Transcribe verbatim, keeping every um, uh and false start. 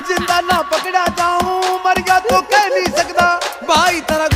जिंदा ना पकड़ा जाऊं, मर गया तो कह नहीं सकता भाई तेरा